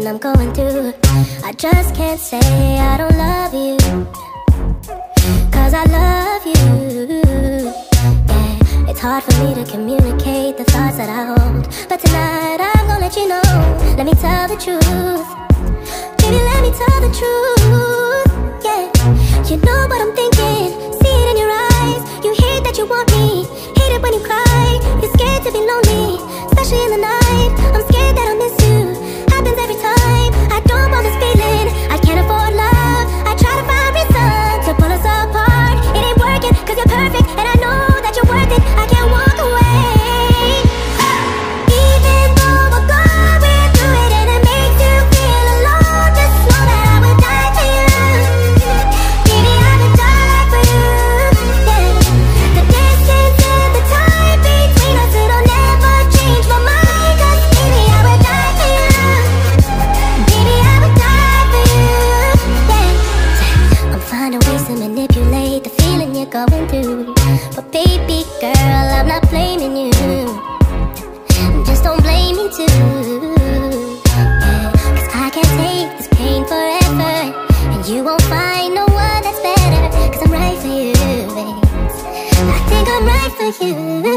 I'm going through. I just can't say I don't love you, 'cause I love you. Yeah, it's hard for me to communicate the thoughts that I hold, but tonight I'm gonna let you know. Let me tell the truth, baby, let me tell the truth. Yeah, you know what I'm thinking, see it in your eyes. You hate that you want me, hate it when you cry. You're scared to be lonely, especially in the night. I'm scared that I'll miss you, happens every time. I don't want this feeling, I can't afford love. I try to find reason to pull us apart. It ain't working, 'cause you're perfect, and I know that you're worth it. I can't walk away, even though we're going through it and it makes you feel alone. Just know that I would die for you, baby, I would die for you. Yeah, the distance and the time between us, it'll never change my mind. 'Cause baby, I would die for you, baby, I would die for you. Yeah, I'm finding ways to manipulate the feeling you're going through, but baby girl, I'm not blaming you. Just don't blame me too. Yeah, 'cause I can't take this pain forever, and you won't find no one that's better. 'Cause I'm right for you, babe. I think I'm right for you.